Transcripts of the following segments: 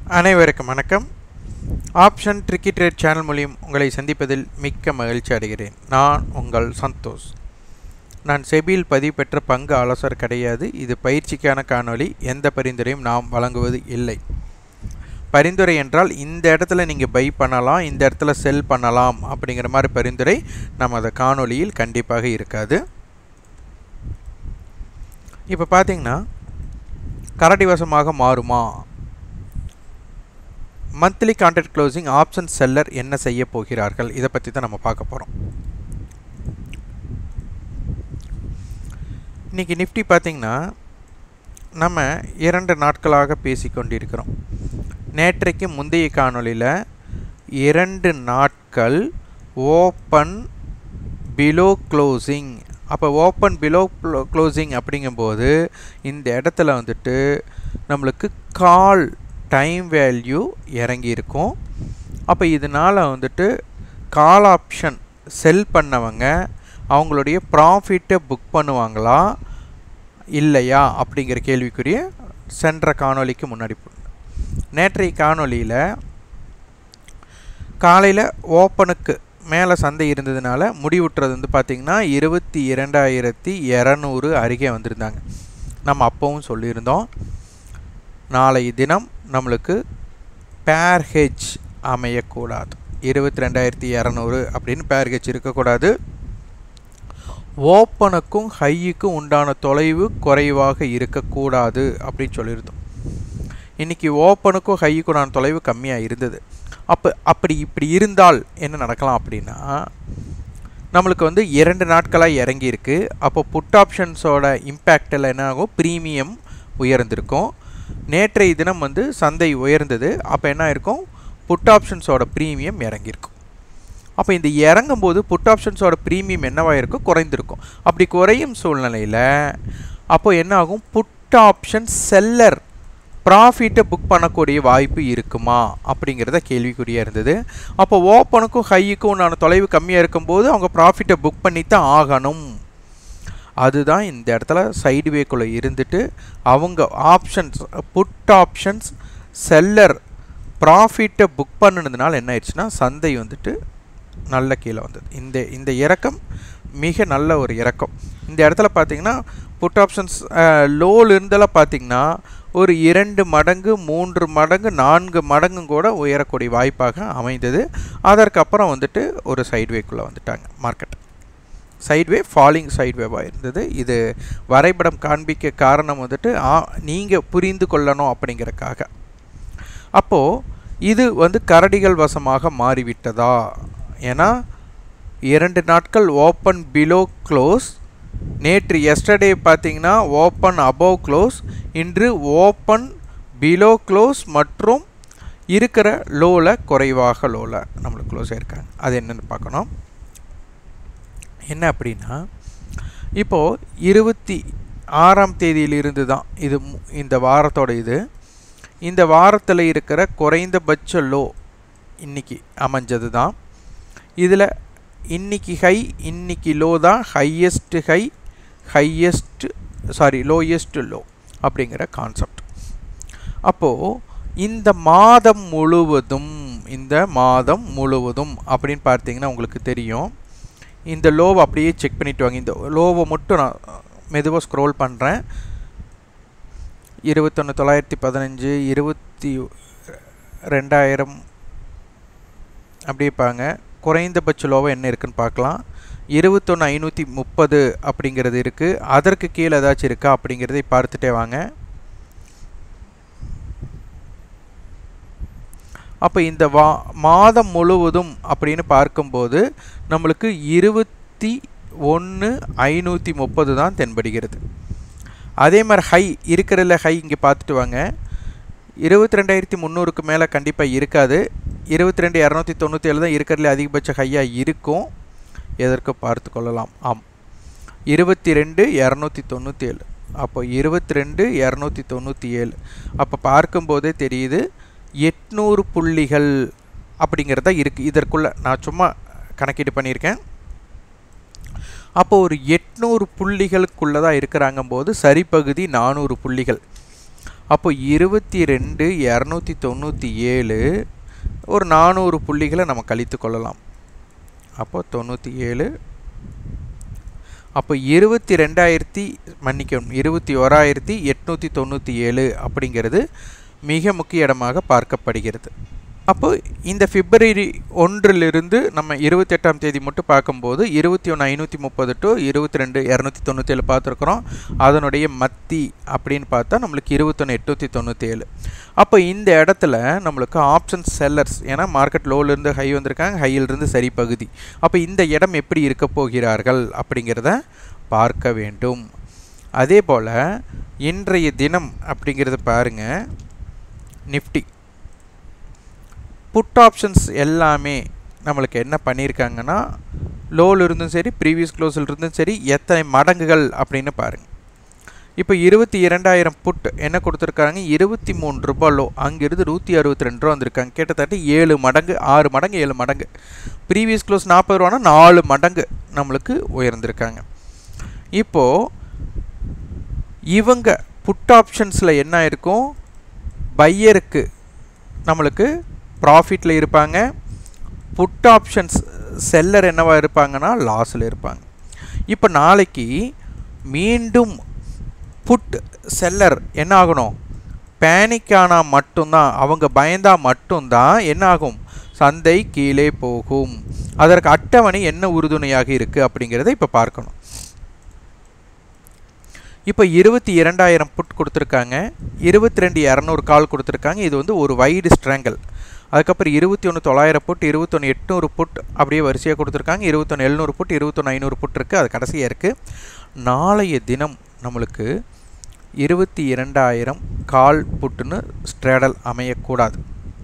அனைவருக்கும் வணக்கம். Option tricky trade channel மூலியம் உங்களை சந்திப்பதில் மிக்க மகிழ்ச்சி அடைகிறேன். நான் உங்கள் சந்தோஷ். நான் செபியில் பதிவு பெற்ற பங்கு ஆலோசகர் கிடையாது. இது பயிற்சிக்கான காணொளி. எந்த பரிந்துரையும் நாம் வழங்குவது இல்லை. பரிந்துரை என்றால் இந்த இடத்துல நீங்கள் பை பண்ணலாம், இந்த இடத்துல செல் பண்ணலாம் அப்படிங்கிற மாதிரி பரிந்துரை நமது காணொளியில் கண்டிப்பாக இருக்காது. இப்போ பார்த்தீங்கன்னா கரடிவசமாக மாறுமா, monthly contract closing option seller என்ன செய்ய போகிறார்கள், இதை பற்றி தான் நம்ம பார்க்க போகிறோம். இன்றைக்கி நிஃப்டி பார்த்திங்கன்னா நம்ம 2 நாட்களாக பேசி கொண்டிருக்கிறோம். நேற்றைக்கு முந்தைய காணொளியில் 2 நாட்கள் ஓப்பன் பிலோ க்ளோசிங். அப்போ ஓப்பன் பிலோ க்ளோசிங் அப்படிங்கும்போது இந்த இடத்துல வந்துட்டு நம்மளுக்கு கால் டைம் வேல்யூ இறங்கி இருக்கும். அப்போ இதனால் வந்துட்டு கால் ஆப்ஷன் செல் பண்ணவங்க அவங்களுடைய ப்ராஃபிட்டை புக் பண்ணுவாங்களா இல்லையா அப்படிங்கிற கேள்விக்குரிய சென்ற காணொளிக்கு முன்னாடி நேற்றைய காணொளியில் காலையில் ஓப்பனுக்கு மேலே சந்தை இருந்ததுனால முடிவுற்றது வந்து பார்த்திங்கன்னா 22,200 அருகே வந்திருந்தாங்க. நம்ம அப்பவும் சொல்லியிருந்தோம், நாளைய தினம் நம்மளுக்கு பேர் ஹெட்ஜ் அமையக்கூடாது. 22,200 அப்படின்னு பேர் ஹெட்ஜ் இருக்கக்கூடாது. ஓப்பனுக்கும் ஹையுக்கும் உண்டான தொலைவு குறைவாக இருக்கக்கூடாது அப்படின்னு சொல்லியிருந்தோம். இன்றைக்கி ஓப்பனுக்கும் ஹையுக்கும் உண்டான தொலைவு கம்மியாக இருந்தது. இப்படி இருந்தால் என்ன நடக்கலாம் அப்படின்னா, நம்மளுக்கு வந்து 2 நாட்களாக இறங்கியிருக்கு. அப்போ புட் ஆப்ஷன்ஸோட இம்பேக்டில் என்ன ஆகும், ப்ரீமியம் உயர்ந்திருக்கும். நேற்றைய தினம் வந்து சந்தை உயர்ந்தது. அப்போ என்ன இருக்கும், புட் ஆப்ஷன்ஸோட ப்ரீமியம் இறங்கியிருக்கும். அப்போ இந்த இறங்கும்போது புட் ஆப்ஷன்ஸோட ப்ரீமியம் என்னவாக இருக்கும், குறைந்திருக்கும். அப்படி குறையும் சூழ்நிலையில் அப்போ என்ன ஆகும், புட் ஆப்ஷன் செல்லர் ப்ராஃபிட்டை புக் பண்ணக்கூடிய வாய்ப்பு இருக்குமா அப்படிங்கிறத கேள்விக்குறியாக இருந்தது. அப்போ ஓப்பனுக்கும் ஹையுக்கும் உண்டான தொலைவு கம்மியாக இருக்கும்போது அவங்க ப்ராஃபிட்டை புக் பண்ணித்தான் ஆகணும். அதுதான் இந்த இடத்துல சைடுவேக்குள்ளே இருந்துட்டு அவங்க ஆப்ஷன்ஸ் புட் ஆப்ஷன்ஸ் செல்லர் ப்ராஃபிட்டை புக் பண்ணினதுனால என்ன ஆயிடுச்சுன்னா சந்தை வந்துட்டு நல்ல கீழே வந்தது. இந்த இறக்கம் மிக நல்ல ஒரு இறக்கம். இந்த இடத்துல பார்த்திங்கன்னா புட் ஆப்ஷன்ஸ் லோவில் இருந்தெல்லாம் பார்த்திங்கன்னா ஒரு 2 மடங்கு 3 மடங்கு 4 மடங்கும் கூட உயரக்கூடிய வாய்ப்பாக அமைந்தது. அதற்கப்புறம் வந்துட்டு ஒரு சைட்வேக்குள்ளே வந்துட்டாங்க. மார்க்கெட் சைட்வே ஃபாலிங் சைட்வேவாக இருந்தது. இது வரைபடம் காண்பிக்க காரணம் வந்துட்டு நீங்கள் புரிந்து கொள்ளணும் அப்படிங்கிறக்காக. அப்போது இது வந்து கரடிகள் வசமாக மாறிவிட்டதா? ஏன்னா 2 நாட்கள் ஓப்பன் பிலோ க்ளோஸ். நேற்று எஸ்டர்டே பார்த்தீங்கன்னா ஓப்பன் அபவ் க்ளோஸ். இன்று ஓப்பன் பிலோ க்ளோஸ் மற்றும் இருக்கிற லோவில் குறைவாக லோவில் நம்மளுக்கு க்ளோஸ் ஆகிருக்காங்க. அது என்னென்னு பார்க்கணும். என்ன அப்படின்னா, இப்போது 26ஆம் தேதியிலிருந்து தான் இது இந்த வாரத்தோட இந்த வாரத்தில் இருக்கிற குறைந்தபட்ச லோ இன்றைக்கி அமைஞ்சது தான். இதில் இன்றைக்கி ஹை இன்றைக்கி லோ தான் ஹையஸ்ட் ஹை லோயஸ்ட் லோ அப்படிங்கிற கான்செப்ட். அப்போது இந்த மாதம் முழுவதும் அப்படின்னு பார்த்தீங்கன்னா உங்களுக்கு தெரியும், இந்த லோவை அப்படியே செக் பண்ணிட்டு வாங்க. இந்த லோவை மட்டும் நான் மெதுவாக ஸ்க்ரோல் பண்ணுறேன். 21,915 22,000 அப்படியே பாங்க. குறைந்தபட்ச லோவை என்ன இருக்குன்னு பார்க்கலாம். 21,530 அப்படிங்கிறது இருக்குது. அதற்கு கீழே ஏதாச்சும் இருக்கா அப்படிங்கிறதை பார்த்துட்டே வாங்க. அப்போ இந்த மாதம் முழுவதும் அப்படின்னு பார்க்கும்போது நம்மளுக்கு 21,530 தான் தென்படுகிறது. அதே மாதிரி ஹை இருக்கிறதுல ஹை இங்கே பார்த்துட்டு வாங்க. 22,300க்கு மேலே கண்டிப்பாக இருக்காது. 22,297 தான் இருக்கிறதுல அதிகபட்ச ஹையாக இருக்கும். எதற்கு பார்த்து கொள்ளலாம். 22,297. அப்போ 22,297 அப்போ பார்க்கும்போதே தெரியுது 800 புள்ளிகள் அப்படிங்கிறதா இருக்குது. இதற்குள்ளே நான் சும்மா கணக்கீடு பண்ணியிருக்கேன். அப்போ ஒரு 800 புள்ளிகளுக்குள்ளே தான் இருக்கிறாங்க போது சரிப்பகுதி 400 புள்ளிகள். அப்போ 22 297 ஒரு 400 புள்ளிகளை நம்ம கழித்து கொள்ளலாம். அப்போ 97 அப்போ 21,897 அப்படிங்கிறது மிக முக்கிய இடமாக பார்க்கப்படுகிறது. அப்போ இந்த பிப்ரவரி 1 நம்ம 28ஆம் தேதி மட்டும் பார்க்கும்போது 21,530 டு 22,297 பார்த்துருக்குறோம். அதனுடைய மத்தி அப்படின்னு பார்த்தா நம்மளுக்கு 21,897. அப்போ இந்த இடத்துல நம்மளுக்கு ஆப்ஷன் செல்லர்ஸ், ஏன்னா மார்க்கெட் லோலேருந்து ஹை வந்திருக்காங்க, ஹையிலிருந்து சரி பகுதி. அப்போ இந்த இடம் எப்படி இருக்க போகிறார்கள் அப்படிங்கிறத பார்க்க வேண்டும். அதே போல் இன்றைய தினம் அப்படிங்கிறத பாருங்கள். நிஃப்டி புட் ஆப்ஷன்ஸ் எல்லாமே நம்மளுக்கு என்ன பண்ணியிருக்காங்கன்னா, லோவில் இருந்தும் சரி ப்ரீவியஸ் க்ளோஸில் இருந்தும் சரி எத்தனை மடங்குகள் அப்படின்னு பாருங்கள். இப்போ 22,000 புட் என்ன கொடுத்துருக்காங்க, 23 ரூபா லோ, அங்கிருந்து 162 ரூபா வந்திருக்காங்க. கிட்டத்தட்ட 7 மடங்கு 6 மடங்கு 7 மடங்கு. ப்ரீவியஸ் க்ளோஸ் 40 ரூபானா 4 மடங்கு நம்மளுக்கு உயர்ந்திருக்காங்க. இப்போது இவங்க புட் ஆப்ஷன்ஸில் என்ன இருக்கும், பையருக்கு நம்மளுக்கு ப்ராஃபிட்டில் இருப்பாங்க, புட் ஆப்ஷன்ஸ் செல்லர் என்னவாக இருப்பாங்கன்னா லாஸில் இருப்பாங்க. இப்போ நாளைக்கு மீண்டும் புட் செல்லர் என்ன ஆகணும், பேனிக் ஆனால் மட்டும்தான், அவங்க பயந்தால் மட்டும்தான் என்ன ஆகும், சந்தை கீழே போகும். அதற்கு அட்டவணை என்ன உறுதுணையாக இருக்குது அப்படிங்கிறத இப்போ பார்க்கணும். இப்போ 22,000 புட் கொடுத்துருக்காங்க, 22,200 கால் கொடுத்துருக்காங்க. இது வந்து ஒரு வைடு ஸ்ட்ராங்கல். அதுக்கப்புறம் 21,900 புட், 21,800 புட் அப்படியே வரிசையாக கொடுத்துருக்காங்க. 21,700 புட், 21,500 புட் இருக்குது, அது கடைசியாக இருக்குது. நாளைய தினம் நம்மளுக்கு 22,000 கால் புட்டுன்னு ஸ்ட்ரேடல் அமையக்கூடாது.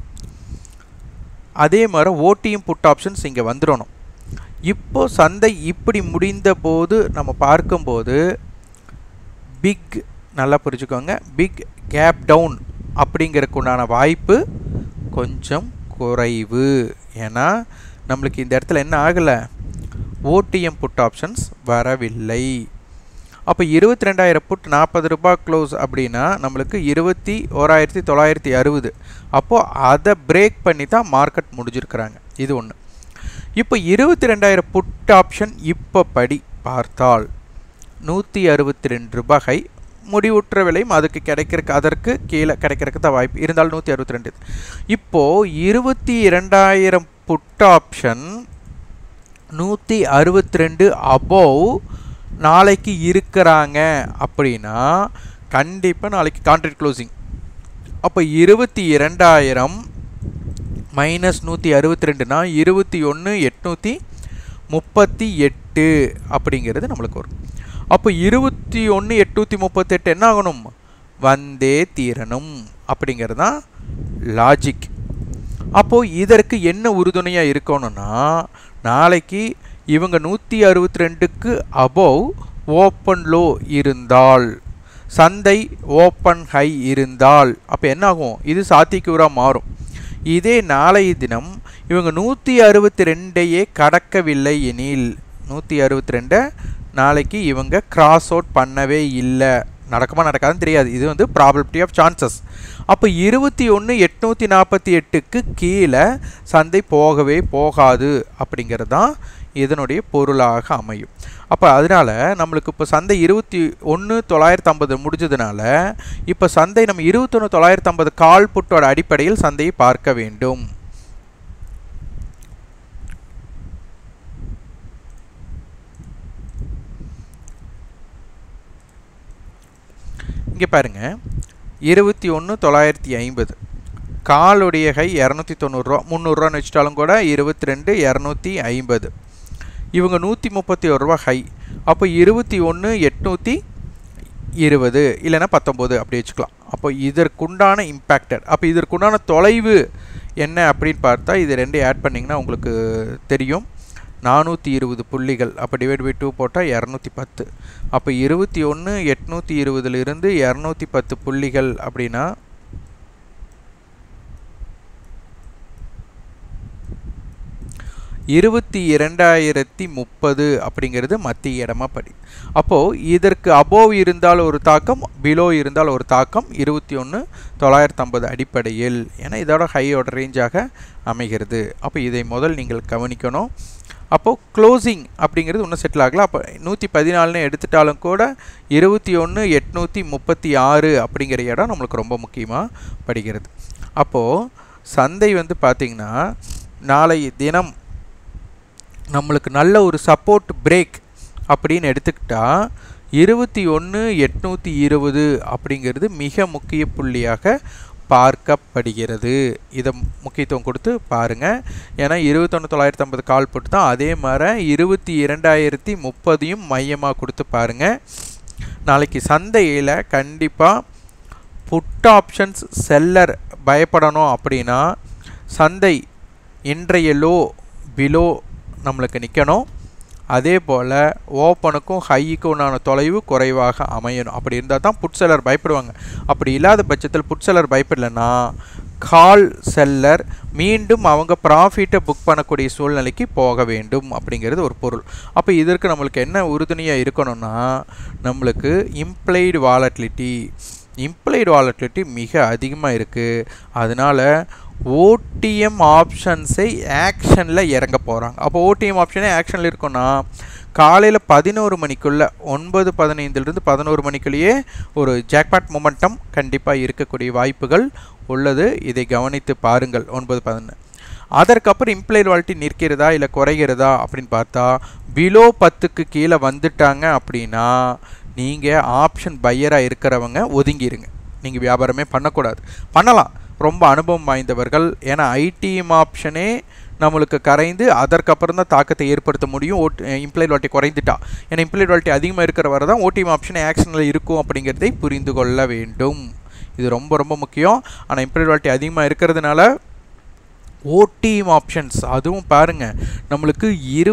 அதே மாதிரி ஓட்டியும் புட் ஆப்ஷன்ஸ் இங்கே வந்துடணும். இப்போ சந்தை இப்படி முடிந்த போது நம்ம பார்க்கும்போது பிக், நல்லா புரிஞ்சுக்கோங்க, பிக் கேப் டவுன் அப்படிங்கிறதுக்குண்டான வாய்ப்பு கொஞ்சம் குறைவு. ஏன்னா நம்மளுக்கு இந்த இடத்துல என்ன ஆகலை, ஓடிஎம் புட் ஆப்ஷன்ஸ் வரவில்லை. அப்போ 22,000 புட் 40 ரூபா க்ளோஸ் அப்படின்னா நம்மளுக்கு 21,960. அப்போது அதை பிரேக் பண்ணி தான் மார்க்கெட் முடிஞ்சிருக்கிறாங்க. இது ஒன்று. இப்போ 22,000 புட் ஆப்ஷன் இப்போ படி பார்த்தால் 162 ரூபாய் ஹை, முடிவுற்ற விலையும் அதுக்கு கிடைக்கிறதுக்கு அதற்கு கீழே கிடைக்கிறதுக்கு தான் வாய்ப்பு இருந்தாலும் 162. இப்போது 22,000 புட் ஆப்ஷன் 162 அபோவ் நாளைக்கு இருக்கிறாங்க அப்படின்னா கண்டிப்பாக நாளைக்கு கான்ட்ராக்ட் க்ளோசிங். அப்போ 22,000 மைனஸ் 162னா 21,838 அப்படிங்கிறது நம்மளுக்கு வரும். அப்போ 21,838 என்ன ஆகணும், வந்தே தீரணும் அப்படிங்கிறது தான் லாஜிக். அப்போது இதற்கு என்ன உறுதுணையாக இருக்கணும்னா, நாளைக்கு இவங்க 162க்கு அபோவ் ஓப்பன் லோ இருந்தால், சந்தை ஓப்பன் ஹை இருந்தால் அப்போ என்ன ஆகும், இது சாத்தியக்கூறாக மாறும். இதே நாளைய தினம் இவங்க 162ஐயே கடக்கவில்லை எனில், 162 நாளைக்கு இவங்க கிராஸ் அவுட் பண்ணவே இல்லை, நடக்குமா நடக்காதுன்னு தெரியாது, இது வந்து ப்ராபபிலிட்டி ஆஃப் சான்சஸ். அப்போ 21,848க்கு கீழே சந்தை போகவே போகாது அப்படிங்கிறது தான் இதனுடைய பொருளாக அமையும். அப்போ அதனால் நம்மளுக்கு இப்போ சந்தை 21,950 முடிஞ்சதுனால இப்போ சந்தை நம்ம 21,950 கால் புட்டோட அடிப்படையில் சந்தையை பார்க்க வேண்டும். இங்கே பாருங்கள், 21,950 காலுடைய ஹை 290 ரூபா, 300 ரூபான்னு வச்சுட்டாலும் கூட 22,250. இவங்க 131 ரூபா ஹை. அப்போ 21,820 இல்லைன்னா 19 அப்படி வச்சுக்கலாம். அப்போ இதற்குண்டான இம்பேக்டட், அப்போ இதற்குண்டான தொலைவு என்ன அப்படின்னு பார்த்தா இது ரெண்டு ஆட் பண்ணிங்கன்னா உங்களுக்கு தெரியும், 420 புள்ளிகள். அப்போ டிவைட் பை 2 போட்டால் 210. அப்போ 21,820 210 புள்ளிகள் அப்படின்னா 22,030 அப்படிங்கிறது மத்திய இடமா படி. அப்போது இதற்கு அபோவ் இருந்தால் ஒரு தாக்கம், பிலோ இருந்தால் ஒரு தாக்கம் 21,950 அடிப்படையில். ஏன்னா இதோட ஹையோட ரேஞ்சாக அமைகிறது. அப்போ இதை முதல் நீங்கள் கவனிக்கணும். அப்போது க்ளோசிங் அப்படிங்கிறது இன்னும் செட்டில் ஆகலாம். அப்போ 114 எடுத்துட்டாலும் கூட 21,836 அப்படிங்கிற இடம் நம்மளுக்கு ரொம்ப முக்கியமாக படுகிறது. அப்போது சந்தை வந்து பார்த்திங்கன்னா நாளைய தினம் நம்மளுக்கு நல்ல ஒரு சப்போர்ட் பிரேக் அப்படின்னு எடுத்துக்கிட்டால் 21,820 அப்படிங்கிறது மிக முக்கிய புள்ளியாக பார்க்கப்படுகிறது. இதை முக்கியத்துவம் கொடுத்து பாருங்கள். ஏன்னா 21,950 கால் போட்டு தான். அதே மாதிரி 22,030 மையமாக கொடுத்து பாருங்கள். நாளைக்கு சந்தையில் கண்டிப்பாக புட் ஆப்ஷன்ஸ் செல்லர் பயப்படணும் அப்படின்னா சந்தை இன்றைய லோ பிலோ நம்மளுக்கு நிற்கணும். அதே போல் ஓப்பனுக்கும் ஹைக்கும் உண்டான தொலைவு குறைவாக அமையணும். அப்படி இருந்தால் தான் புட் செல்லர் பயப்படுவாங்க. அப்படி இல்லாத பட்சத்தில் புட் செல்லர் பயப்படலைன்னா கால் செல்லர் மீண்டும் அவங்க ப்ராஃபிட்டை புக் பண்ணக்கூடிய சூழ்நிலைக்கு போக வேண்டும் அப்படிங்கிறது ஒரு பொருள். அப்போ இதற்கு நம்மளுக்கு என்ன உறுதுணையாக இருக்கணும்னா நம்மளுக்கு இம்ப்ளைடு வாலட்டிலிட்டி மிக அதிகமாக இருக்குது. அதனால் ஓடிஎம் ஆப்ஷன்ஸை ஆக்ஷனில் இறங்க போகிறாங்க. அப்போ ஓடிஎம் ஆப்ஷனே ஆக்ஷனில் இருக்குன்னா காலையில் 11 மணிக்குள்ளே 9:15 11 மணிக்குள்ளேயே ஒரு ஜாக்பாட் மொமெண்டம் கண்டிப்பாக இருக்கக்கூடிய வாய்ப்புகள் உள்ளது. இதை கவனித்து பாருங்கள். 9:11 அதற்கப்புறம் இம்ப்ளைடு வாலிட்டி நிற்கிறதா இல்லை குறைகிறதா அப்படின்னு பார்த்தா பிலோ 10க்கு கீழே வந்துட்டாங்க அப்படின்னா நீங்கள் ஆப்ஷன் பையராக இருக்கிறவங்க ஒதுங்கிடுங்க. நீங்கள் வியாபாரமே பண்ணக்கூடாது. பண்ணலாம் ரொம்ப அனுபவம் வாய்ந்தவர்கள். ஏன்னா ஐடிஎம் ஆப்ஷனே நம்மளுக்கு கரைந்து அதற்கப்புறம் தான் தாக்கத்தை ஏற்படுத்த முடியும். இம்ப்ளைடு வாலிட்டி குறைந்துட்டா. ஏன்னா இம்ப்ளைடு வாலிட்டி அதிகமாக இருக்கிற வரை தான் ஓடிஎம் ஆப்ஷனே ஆக்ஷனில் இருக்கும் அப்படிங்கிறதை புரிந்து கொள்ள வேண்டும். இது ரொம்ப ரொம்ப முக்கியம். ஆனால் இம்ப்ளைடு வாலிட்டி அதிகமாக இருக்கிறதுனால ஓடிஎம் ஆப்ஷன்ஸ் அதுவும் பாருங்கள் நம்மளுக்கு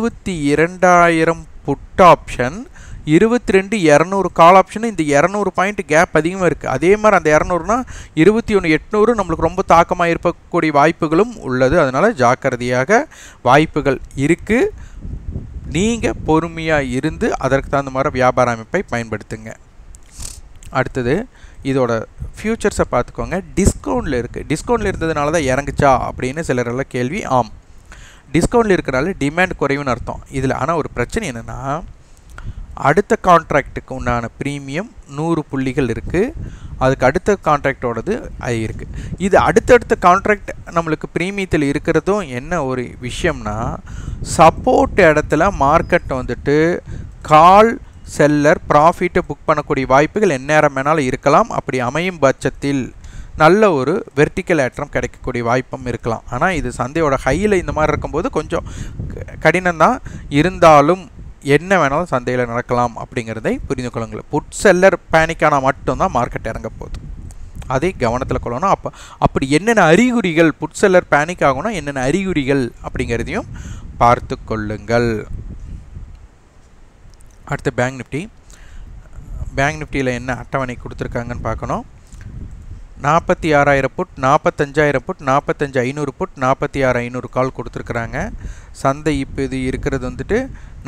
22,000 புட் ஆப்ஷன் 22,200 கால் ஆப்ஷன். இந்த 200 பாயிண்ட் கேப் அதிகமாக இருக்குது. அதே மாதிரி அந்த 200னா 21,800 நம்மளுக்கு ரொம்ப தாக்கமாக இருக்கக்கூடிய வாய்ப்புகளும் உள்ளது. அதனால் ஜாக்கிரதையாக வாய்ப்புகள் இருக்குது. நீங்கள் பொறுமையாக இருந்து அதற்கு தகுந்த மாதிரி வியாபார அமைப்பை பயன்படுத்துங்க. அடுத்தது இதோட ஃபியூச்சர்ஸை பார்த்துக்கோங்க. டிஸ்கவுண்டில் இருக்குது. டிஸ்கவுண்டில் இருந்ததுனால தான் இறங்குச்சா அப்படின்னு சிலரெல்லாம் கேள்வி. ஆம், டிஸ்கவுண்டில் இருக்கிறனால டிமாண்ட் குறைவுன்னு அர்த்தம் இதில். ஆனால் ஒரு பிரச்சனை என்னென்னா அடுத்த கான்ட்ராக்டுக்கு உண்டான ப்ரீமியம் 100 புள்ளிகள் இருக்குது. அதுக்கு அடுத்த கான்ட்ராக்டோடது அது இருக்குது. இது அடுத்தடுத்த கான்ட்ராக்ட் நம்மளுக்கு ப்ரீமியத்தில் இருக்கிறதும் என்ன ஒரு விஷயம்னா சப்போர்ட் இடத்துல மார்க்கெட் வந்துட்டு கால் செல்லர் ப்ராஃபிட்டை புக் பண்ணக்கூடிய வாய்ப்புகள் எந்நேரம் வேணாலும் இருக்கலாம். அப்படி அமையும் பட்சத்தில் நல்ல ஒரு வெர்டிக்கல் ஏற்றம் கிடைக்கக்கூடிய வாய்ப்பும் இருக்கலாம். ஆனால் இது சந்தையோட ஹையில் இந்த மாதிரி இருக்கும்போது கொஞ்சம் கடினம்தான். இருந்தாலும் என்ன வேணாலும் சந்தையில் நடக்கலாம் அப்படிங்கிறதை புரிந்து கொள்ளுங்கள். புட் செல்லர் பேனிக்கான மட்டும்தான் மார்க்கெட் இறங்க போகுது. அதை கவனத்தில் கொள்ளணும். அப்படி என்னென்ன அறிகுறிகள் புட் செல்லர் பேனிக் ஆகும்னா என்னென்ன அறிகுறிகள் அப்படிங்கிறதையும் பார்த்து கொள்ளுங்கள். அடுத்து பேங்க் நிஃப்டியில் என்ன அட்டவணை கொடுத்துருக்காங்கன்னு பார்க்கணும். 46,000 புட், 45,000 புட், 45,500 புட், 46,500 கால் கொடுத்துருக்குறாங்க. சந்தை இப்போ இது இருக்கிறது வந்துட்டு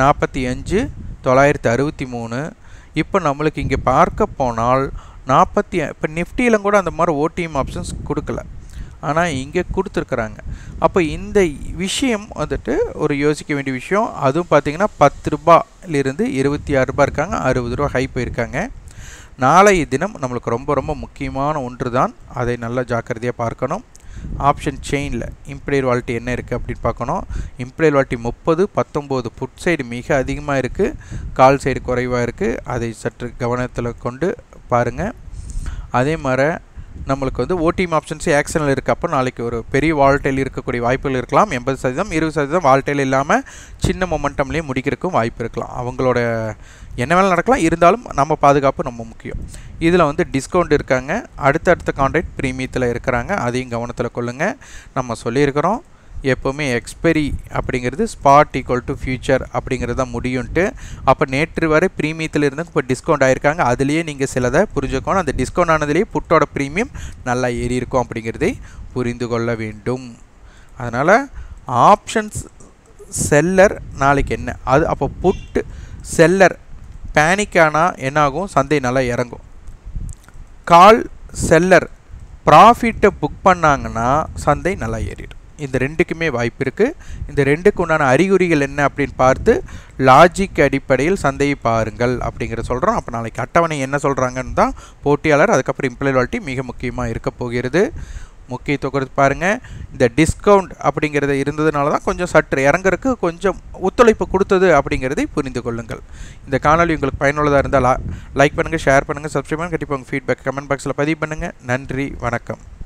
45,963. இப்போ நம்மளுக்கு இங்கே பார்க்க போனால் இப்போ நிஃப்டியில் கூட அந்த மாதிரி ஓடிஎம் ஆப்ஷன்ஸ் கொடுக்கல, ஆனால் இங்கே கொடுத்துருக்குறாங்க. அப்போ இந்த விஷயம் வந்துட்டு ஒரு யோசிக்க வேண்டிய விஷயம். அதுவும் பார்த்திங்கன்னா 10 ரூபாயிலிருந்து 26 ரூபா இருக்காங்க, 60 ரூபா ஹை போயிருக்காங்க. நாளைய தினம் நம்மளுக்கு ரொம்ப ரொம்ப முக்கியமான ஒன்று தான். அதை நல்லா ஜாக்கிரதையாக பார்க்கணும். ஆப்ஷன் செயினில் இம்ப்ளைடு வாலிட்டி என்ன இருக்குது அப்படின்னு பார்க்கணும். இம்ப்ளைடு வாலிட்டி 30, 19 புட் சைடு மிக அதிகமாக இருக்குது, கால் சைடு குறைவாக இருக்குது. அதை சற்று கவனத்தில் கொண்டு பாருங்கள். அதே மாதிரி நம்மளுக்கு வந்து ஓடிஎம் ஆப்ஷன்ஸே ஆக்ஷனில் இருக்குது. அப்போ நாளைக்கு ஒரு பெரிய வால்டைல் இருக்கக்கூடிய வாய்ப்புகள் இருக்கலாம். 80%, 20% வால்டைல் இல்லாமல் சின்ன மொமெண்டம்லேயே முடிக்கிறதுக்கும் வாய்ப்பு இருக்கலாம். அவங்களோட என்ன வேலை நடக்கலாம். இருந்தாலும் நம்ம பாதுகாப்பு ரொம்ப முக்கியம். இதில் வந்து டிஸ்கவுண்ட் இருக்காங்க. அடுத்த கான்ட்ராக்ட் ப்ரீமியத்தில் இருக்கிறாங்க. அதையும் கவனத்தில் கொள்ளுங்கள். நம்ம சொல்லியிருக்கிறோம் எப்போவுமே எக்ஸ்பெரி அப்படிங்கிறது ஸ்பாட் ஈக்குவல் டு ஃபியூச்சர் அப்படிங்கிறது தான் முடியும்ட்டு. அப்போ நேற்று வரை ப்ரீமியத்தில் இருந்து இப்போ டிஸ்கவுண்ட் ஆகிருக்காங்க. அதுலேயே நீங்கள் சிலதை புரிஞ்சுக்கணும். அந்த டிஸ்கவுண்ட் ஆனதுலேயே புட்டோட ப்ரீமியம் நல்லா ஏறி இருக்கும் அப்படிங்கிறதை புரிந்து கொள்ள வேண்டும். அதனால் ஆப்ஷன்ஸ் செல்லர் நாளைக்கு என்ன அது, அப்போ புட் செல்லர் பேனிக் ஆனால் என்னாகும், சந்தை நல்லா இறங்கும். கால் செல்லர் ப்ராஃபிட்டை புக் பண்ணாங்கன்னா சந்தை நல்லா ஏறிடும். இந்த ரெண்டுக்குமே வாய்ப்பு இருக்குது. இந்த ரெண்டுக்கு உண்டான அறிகுறிகள் என்ன அப்படின்னு பார்த்து லாஜிக் அடிப்படையில் சந்தையை பாருங்கள் அப்படிங்கிற சொல்கிறோம். அப்போ நாளைக்கு அட்டவணை என்ன சொல்கிறாங்கன்னு தான் போட்டியாளர், அதுக்கப்புறம் இம்ப்ளாய்பிலிட்டி மிக முக்கியமாக இருக்க போகிறது. முக்கியத்துவம் கொடுத்து பாருங்கள். இந்த டிஸ்கவுண்ட் அப்படிங்கிறது இருந்ததுனால தான் கொஞ்சம் சற்று இறங்குறதுக்கு கொஞ்சம் ஒத்துழைப்பு கொடுத்தது அப்படிங்கிறதை புரிந்து கொள்ளுங்கள். இந்த காணொலி உங்களுக்கு பயனுள்ளதாக இருந்தால் லைக் பண்ணுங்கள், ஷேர் பண்ணுங்கள், சப்ஸ்கிரைப் பண்ணுங்கள். கண்டிப்பாக உங்கள் ஃபீட்பேக் கமெண்ட் பாக்ஸில் பதிவு பண்ணுங்கள். நன்றி, வணக்கம்.